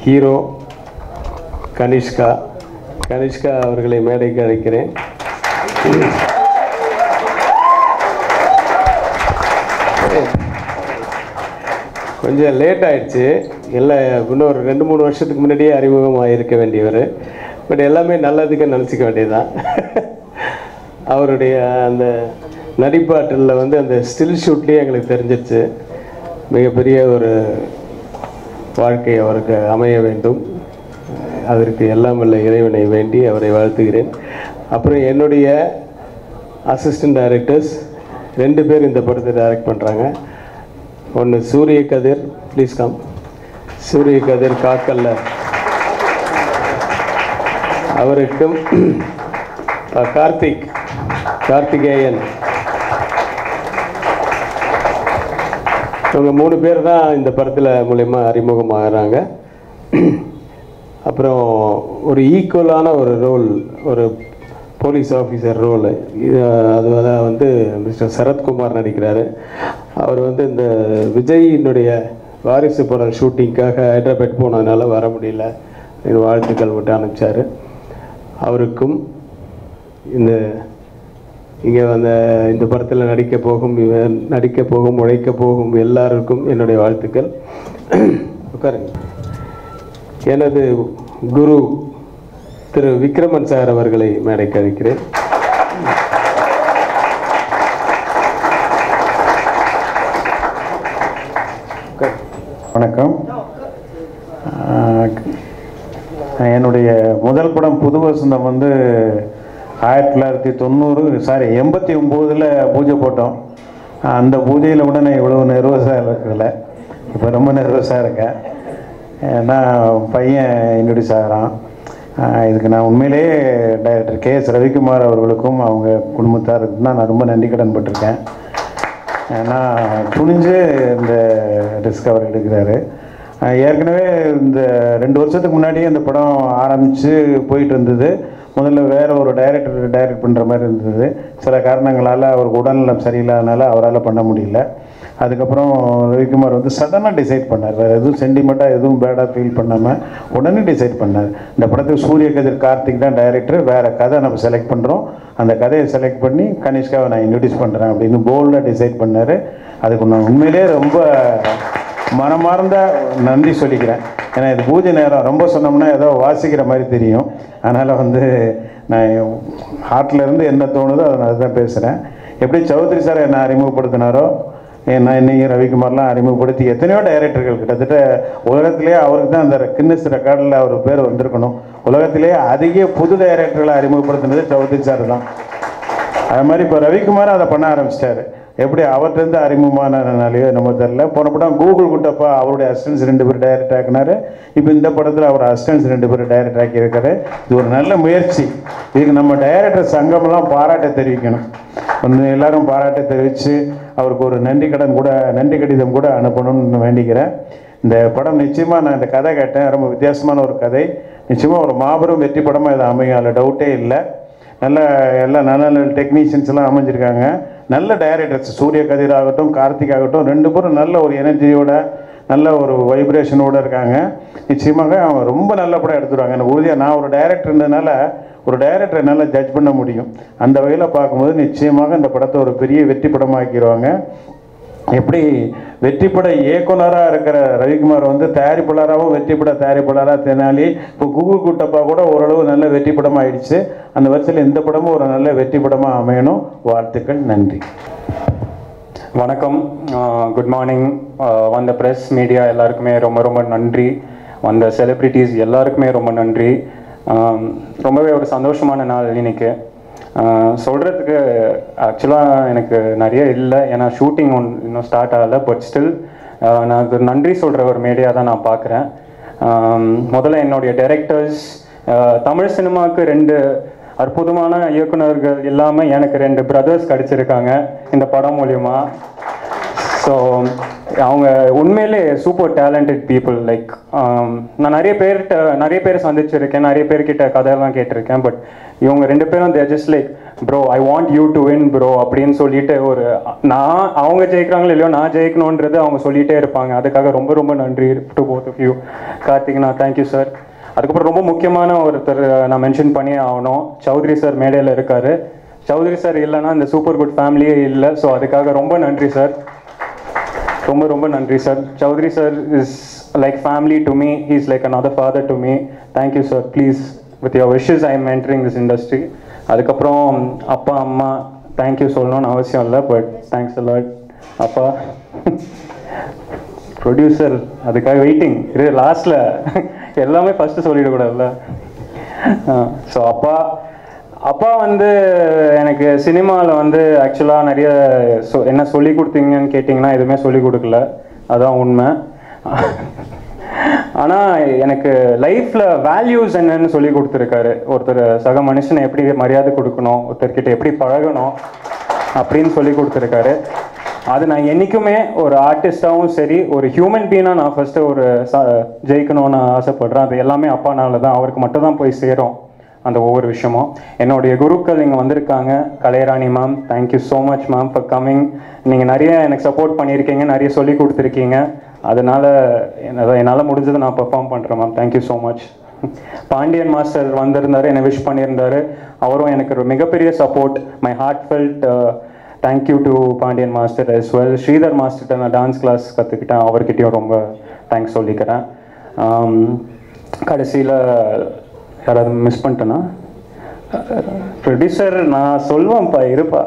Hero Kanishka அவர்களை மேடைக்கு அழைக்கிறேன். கொஞ்சம் லேட் ஆயிடுச்சு. எல்லாம் இன்னொரு 2-3 வருஷத்துக்கு முன்னாடியே அறிமுகமாக இருக்க வேண்டியவர். பட் எல்லாமே நல்லதுக்கு நினச்சிக்க வேண்டியதுதான். அவருடைய அந்த நடிப்பாற்றலில் வந்து அந்த ஸ்டில் ஷூட்லேயே எங்களுக்கு தெரிஞ்சிச்சு. மிகப்பெரிய ஒரு வாழ்க்கை அவருக்கு அமைய வேண்டும். அதற்கு எல்லாம் வல்ல இறைவனை வேண்டி அவரை வாழ்த்துகிறேன். அப்புறம் என்னுடைய அசிஸ்டன்ட் டைரக்டர்ஸ் 2 பேர் இந்த படத்தை டைரக்ட் பண்ணுறாங்க. ஒன்று சூரிய கதிர், ப்ளீஸ் கம். சூரிய கதிர் காக்கல்ல அவருக்கும், கார்த்திகேயன், இவங்க 3 பேர் தான் இந்த படத்தில் மூலயமா அறிமுகமாகறாங்க. அப்புறம் ஒரு ஈக்குவலான ஒரு ரோல், ஒரு போலீஸ் ஆஃபீஸர் ரோல், அதுதான் வந்து மிஸ்டர் சரத்குமார் நடிக்கிறாரு. அவர் வந்து இந்த விஜயினுடைய வாரிசு படம் ஷூட்டிங்காக ஹைதராபாத் போனதுனால வர முடியல, வாழ்த்துக்கள் மட்டும் அனுப்பிச்சார். அவருக்கும் இங்கே இந்த படத்தில் நடிக்க போகும் உழைக்க போகும் எல்லாருக்கும் என்னுடைய வாழ்த்துக்கள். உட்காருங்க. எனது குரு திரு விக்ரமன் சார் அவர்களை மேடைக்கு அழைக்கிறேன். வணக்கம். என்னுடைய முதல் படம் புது வசந்தம் வந்து 1989 பூஜை போட்டோம். அந்த பூஜையில் கூட நான் இவ்வளோ நர்வஸாக இருக்கல. இப்போ ரொம்ப நர்வஸாக இருக்கேன். ஏன்னா பையன் இன்ட்ரடியூஸ் ஆகிறான். இதுக்கு நான் உண்மையிலேயே டைரக்டர் கேஎஸ் ரவிக்குமார் அவர்களுக்கும் அவங்க குடும்பத்தாருக்கும் தான் நான் ரொம்ப நன்றி கடன் பட்டிருக்கேன். ஏன்னா துணிஞ்சு இந்த ரிஸ்க் அவர் எடுக்கிறாரு. ஏற்கனவே இந்த 2 வருஷத்துக்கு முன்னாடியே இந்த படம் ஆரம்பித்து போயிட்டு இருந்தது. முதல்ல வேறு ஒரு டைரக்ட் பண்ணுற மாதிரி இருந்தது. சில காரணங்களால் அவருக்கு உடல்நலம் சரியில்லாதனால அவரால் பண்ண முடியல. அதுக்கப்புறம் ரவிக்குமார் வந்து சடனாக டிசைட் பண்ணார். வேறு எதுவும் சென்டிமெண்ட்டாக எதுவும் பேடாக ஃபீல் பண்ணாமல் உடனே டிசைட் பண்ணார். இந்த படத்துக்கு சூரிய கதிர் கார்த்திக் தான் டைரக்டர். வேறு கதை நம்ம செலக்ட் பண்ணுறோம், அந்த கதையை செலக்ட் பண்ணி கனிஷ்காவை நான் இன்ட்ரடியூஸ் பண்ணுறேன் அப்படின்னு போல்டாக டிசைட் பண்ணார். அதுக்கு நான் உண்மையிலே ரொம்ப மனமார்ந்த நன்றி சொல்லிக்கிறேன். ஏன்னா இது பூஜை நேரம், ரொம்ப சொன்னோம்னா ஏதோ வாசிக்கிற மாதிரி தெரியும். அதனால் வந்து நான் ஹார்ட்லேருந்து என்ன தோணுதோ அதை நான் அதுதான் பேசுகிறேன். எப்படி சௌத்ரி சார் என்னை அறிமுகப்படுத்தினாரோ, நான் இன்னைக்கு ரவிக்குமார்லாம் அறிமுகப்படுத்தி எத்தனையோ டைரக்டர்கள் கிட்டத்தட்ட உலகத்திலேயே அவருக்கு தான் அந்த கின்னஸ் ரெக்கார்டில் அவர் பேர் வந்திருக்கணும். உலகத்திலேயே அதிக புது டைரக்டர்களை அறிமுகப்படுத்தினது சௌத்ரி சார் தான். அது மாதிரி இப்போ ரவிக்குமார் அதை பண்ண ஆரம்பிச்சிட்டாரு. எப்படி அவர்கிட்ட அறிமுகமானாலேயோ நம்ம தெரியல. போன படம் கூகுள் குட்டப்பா அவருடைய அசிஸ்டன்ஸ் 2 பேர் டைரக்ட் ஆக்கினார். இப்போ இந்த படத்தில் அவர் அசிஸ்டன்ஸ் 2 பேர் டைரக்ட் ஆக்கியிருக்காரு. இது ஒரு நல்ல முயற்சி. இதுக்கு நம்ம டைரக்டர் சங்கமெல்லாம் பாராட்ட தெரிவிக்கணும். எல்லாரும் பாராட்ட தெரிவித்து அவருக்கு ஒரு நன்றி கடிதம் கூட அனுப்பணும்னு வேண்டிக்கிறேன். இந்த படம் நிச்சயமாக நான் இந்த கதை கேட்டேன். ரொம்ப வித்தியாசமான ஒரு கதை. நிச்சயமாக ஒரு மாபெரும் வெற்றி படமாக இதை அமையும், அதில் டவுட்டே இல்லை. எல்லாம் நல்ல டெக்னீஷியன்ஸ் எல்லாம் அமைஞ்சிருக்காங்க. நல்ல டைரக்டர்ஸ், சூரிய கதிர் ஆகட்டும் கார்த்திக் ஆகட்டும், 2 பேரும் நல்ல ஒரு எனர்ஜியோட நல்ல ஒரு வைப்ரேஷனோடு இருக்காங்க. நிச்சயமாக அவங்க ரொம்ப நல்ல படம் எடுத்துருவாங்க. எனக்கு உறுதியாக நான் ஒரு டைரக்டர்ன்றதுனால ஒரு டைரக்டரை நல்லா ஜட்ஜ் பண்ண முடியும். அந்த வகையில் பார்க்கும்போது நிச்சயமாக இந்த படத்தை ஒரு பெரிய வெற்றி படமாக்கிடுவாங்க. எப்படி வெற்றிப்பட இயக்குனராக இருக்கிற ரவிக்குமார் வந்து தயாரிப்பாளராகவும் வெற்றிப்பட தயாரிப்பாளராக தெனாலி, இப்போ கூகுள் குட்டப்பா கூட ஓரளவு நல்ல வெற்றி படமாக ஆயிடுச்சு. அந்த வருஷத்தில் இந்த படமும் ஒரு நல்ல வெற்றி படமாக அமையணும். வாழ்த்துக்கள், நன்றி. வணக்கம், குட் மார்னிங். வந்த ப்ரெஸ் மீடியா எல்லாருக்குமே ரொம்ப ரொம்ப நன்றி. வந்த செலிப்ரிட்டிஸ் எல்லாருக்குமே ரொம்ப நன்றி. ரொம்பவே ஒரு சந்தோஷமான நாள் இன்னைக்கு. சொல்கிறதுக்கு ஆக்சுவலாக எனக்கு நிறைய இல்லை, ஏன்னா ஷூட்டிங் இன்னும் ஸ்டார்ட் ஆகலை. பட் ஸ்டில் நான் அது நன்றி சொல்கிற ஒரு மீடியாக தான் நான் பார்க்குறேன். முதல்ல என்னுடைய டைரக்டர்ஸ், தமிழ் சினிமாவுக்கு 2 அற்புதமான இயக்குநர்கள் இல்லாமல் எனக்கு 2 பிரதர்ஸ் கிடச்சிருக்காங்க இந்த படம் மூலிமா. ஸோ அவங்க உண்மையிலே சூப்பர் டேலண்டட் பீப்புள். லைக் நான் நிறைய பேர் சந்திச்சிருக்கேன், நிறைய பேர்கிட்ட கதையெல்லாம் கேட்டிருக்கேன். பட் இவங்க 2 பேரும் there just like bro I want you to win bro அப்படின்னு சொல்லிட்டு ஒரு அவங்க ஜெயிக்கிறாங்களோ இல்லையோ நான் ஜெயிக்கணுன்றது அவங்க சொல்லிகிட்டே இருப்பாங்க. அதுக்காக ரொம்ப ரொம்ப நன்றி டு போத் ஆஃப் யூ. கார்த்திக்னா தேங்க்யூ சார். அதுக்கப்புறம் ரொம்ப முக்கியமான ஒருத்தர் நான் மென்ஷன் பண்ணியே ஆகணும். சௌத்ரி சார் மேடையில் இருக்கார். சௌத்ரி சார் இல்லைன்னா இந்த சூப்பர் குட் ஃபேமிலியே இல்லை. ஸோ அதுக்காக ரொம்ப நன்றி சார், ரொம்ப ரொம்ப நன்றி sir. Chaudhary sir is like family to me, he is like another father to me. Thank you sir. Please with your wishes I am entering this industry. அதுக்கப்புறம் அப்பா அம்மா தேங்க்யூ சொல்லணும்னு அவசியம் இல்லை, பட் தேங்க்ஸ் அ லாட். அப்பா ப்ரொடியூசர் அதுக்காக waiting. இது லாஸ்ட்டில் எல்லாமே ஃபஸ்ட்டு சொல்லிடக்கூடாதுல்ல. ஸோ அப்பா வந்து எனக்கு சினிமாவில் வந்து ஆக்சுவலாக நிறைய என்ன சொல்லி கொடுத்தீங்கன்னு கேட்டிங்கன்னா எதுவுமே சொல்லி கொடுக்கல, அதுதான் உண்மை. ஆனால் எனக்கு லைஃப்பில் வேல்யூஸ் என்னன்னு சொல்லி கொடுத்துருக்காரு. ஒருத்தர் சக மனுஷனை எப்படி மரியாதை கொடுக்கணும், ஒருத்தர்கிட்ட எப்படி பழகணும் அப்படின்னு சொல்லி கொடுத்துருக்காரு. அது நான் என்றைக்குமே ஒரு ஆர்டிஸ்டாகவும் சரி, ஒரு ஹியூமன் பீனாக நான் ஃபஸ்ட்டு ஒரு ஜெயிக்கணும்னு ஆசைப்படுறேன். அது எல்லாமே அப்பானால தான், அவருக்கு மட்டும் தான் போய் சேரும் அந்த ஒவ்வொரு விஷயமும். என்னுடைய குருக்கள் இங்கே வந்திருக்காங்க. Kalairani ma'am, thank you so much ma'am for coming. நீங்கள் நிறைய எனக்கு சப்போர்ட் பண்ணியிருக்கீங்க, நிறைய சொல்லி கொடுத்துருக்கீங்க. அதனால் என்னால் முடிஞ்சதை நான் பெர்ஃபார்ம் பண்ணுறேன் ma'am. Thank you so much. Pandian master வந்திருந்தார், என்னை விஷ் பண்ணியிருந்தார். அவரும் எனக்கு ஒரு மிகப்பெரிய support. My heart felt thank you to Pandian master as well. Sridhar மாஸ்டர்கிட்ட நான் டான்ஸ் கிளாஸ் கற்றுக்கிட்டேன், அவர்கிட்டையும் ரொம்ப தேங்க்ஸ் சொல்லிக்கிறேன். கடைசியில் யாராவது மிஸ் பண்ணிட்டேன்னா ப்ரொடியூசர் நான் சொல்வேன்ப்பா, இருப்பா.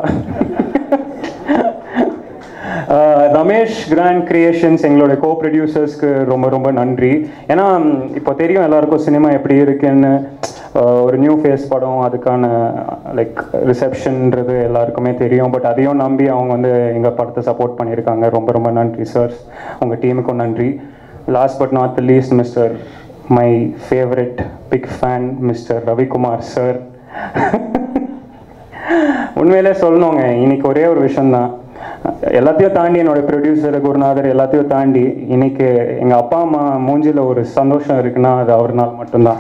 ரமேஷ் கிராண்ட் கிரியேஷன்ஸ் எங்களுடைய கோ ப்ரொடியூசர்ஸ்க்கு ரொம்ப ரொம்ப நன்றி. ஏன்னா இப்போ தெரியும் எல்லாருக்கும் சினிமா எப்படி இருக்குன்னு. ஒரு நியூ ஃபேஸ் படம், அதுக்கான லைக் ரிசப்ஷன்ன்றது எல்லாருக்குமே தெரியும். பட் அதையும் நம்பி அவங்க வந்து எங்கள் படத்தை சப்போர்ட் பண்ணியிருக்காங்க. ரொம்ப ரொம்ப நன்றி சார், உங்கள் டீமுக்கும் நன்றி. Last but not the least mister my favourite big fan mister Ravikumar sir. உண்மையிலே சொல்லணுங்க, இன்னைக்கு ஒரே ஒரு விஷயந்தான், எல்லாத்தையும் தாண்டி என்னோட ப்ரொடியூசர் குருநாதர் எல்லாத்தையும் தாண்டி இன்னைக்கு எங்கள் அப்பா அம்மா மூஞ்சியில் ஒரு சந்தோஷம் இருக்குன்னா அது அவர்னால் மட்டும்தான்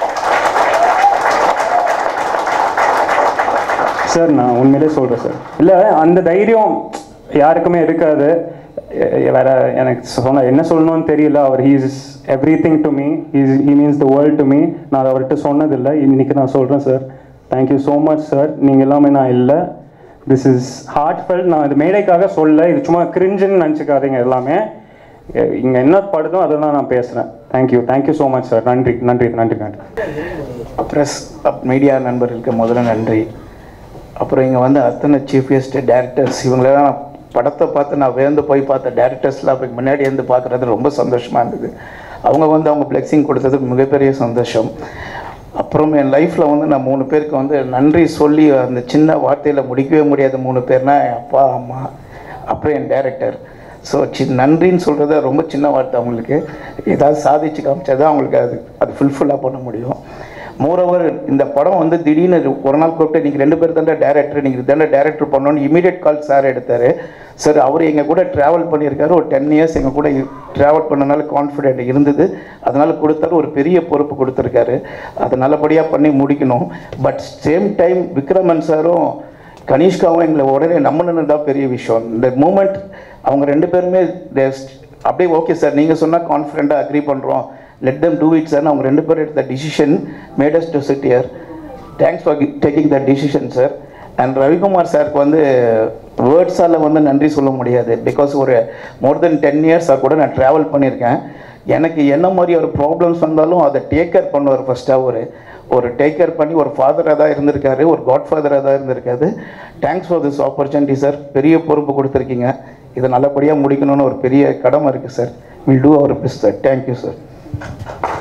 சார். நான் உண்மையிலே சொல்கிறேன் சார். இல்லை, அந்த தைரியம் யாருக்குமே இருக்காது. வேற எனக்கு என்ன சொல்லணும்னு தெரியல. அவர் he is everything to me, he means the world to me. நான் அதை அவர்கிட்ட சொன்னதில்லை, இன்னைக்கு நான் சொல்கிறேன் sir. Thank you so much sir. நீங்கள் எல்லாமே நான் இல்லை. This is heart felt. நான் இது மேடைக்காக சொல்ல, இது சும்மா கிரிஞ்சுன்னு நினச்சிக்காதீங்க. எல்லாமே இங்கே என்ன படுதோ அதை தான் நான் பேசுகிறேன். Thank you so much sir. நன்றி நன்றி நன்றி நன்றி. ப்ரெஸ் மீடியா நண்பர்களுக்கு முதல்ல நன்றி. அப்புறம் இங்கே வந்து அத்தனை சீஃப் கெஸ்ட் டேரக்டர்ஸ், இவங்களெல்லாம் படத்தை பார்த்து நான் வேந்து போய் பார்த்த டேரக்டர்ஸ்லாம் அப்போ முன்னாடி இருந்து பார்க்குறது ரொம்ப சந்தோஷமாக இருந்தது. அவங்க வந்து அவங்க பிளெக்ஸிங் கொடுத்ததுக்கு மிகப்பெரிய சந்தோஷம். அப்புறம் என் லைஃப்பில் வந்து நான் 3 பேருக்கு வந்து நன்றி சொல்லி அந்த சின்ன வார்த்தையில் முடிக்கவே முடியாத 3 பேர்னா என் அப்பா அம்மா அப்புறம் என் டேரக்டர். ஸோ நன்றின்னு சொல்கிறது ரொம்ப சின்ன வார்த்தை. அவங்களுக்கு ஏதாவது சாதிச்சு காமிச்சா தான் அவங்களுக்கு அது ஃபுல்ஃபில்லாக பண்ண முடியும். மோரோவர் இந்த படம் வந்து திடீர்னு ஒரு நாள் கூப்பிட்டு நீங்கள் 2 பேர் தானே டேரக்டர், நீங்கள் தானே டேரக்டர் பண்ணோன்னு இமீடியட் கால் சார் எடுத்தார். சார் அவர் எங்கள் கூட ட்ராவல் பண்ணியிருக்காரு, ஒரு 10 இயர்ஸ் எங்கள் கூட ட்ராவல் பண்ணனால கான்ஃபிடென்ட் இருந்தது. அதனால் கொடுத்தாரு, ஒரு பெரிய பொறுப்பு கொடுத்துருக்காரு. அதை நல்லபடியாக பண்ணி முடிக்கணும். பட் சேம் டைம் விக்ரமன் சாரும் கனிஷ்காவும் எங்களை உடனே நம்பினது தான் பெரிய விஷயம். இந்த மூமெண்ட் அவங்க 2 பேருமே அப்படியே ஓகே சார் நீங்கள் சொன்னால் கான்ஃபிடென்ட்டாக அக்ரி பண்ணுறோம், let them do it sir. அவங்க 2 பேரும் எடுத்த decision made us to sit here. Thanks for taking that decision sir. And Ravikumar சாருக்கு வந்து வேர்ட்ஸால் வந்து நன்றி சொல்ல முடியாது. பிகாஸ் ஒரு மோர் தென் 10 இயர்ஸாக கூட நான் ட்ராவல் பண்ணியிருக்கேன். எனக்கு என்ன மாதிரி ஒரு ப்ராப்ளம்ஸ் வந்தாலும் அதை டேக் கேர் பண்ணுவார். ஃபஸ்ட்டாக ஒரு டேக் கேர் பண்ணி ஒரு ஃபாதராக தான் இருந்திருக்காரு, ஒரு காட் ஃபாதராக தான் இருந்திருக்காரு. Thanks for this opportunity sir. பெரிய பொறுப்பு கொடுத்துருக்கீங்க, இதை நல்லபடியாக முடிக்கணும்னு ஒரு பெரிய கடமை இருக்குது sir. Will do our best sir. Thank you sir.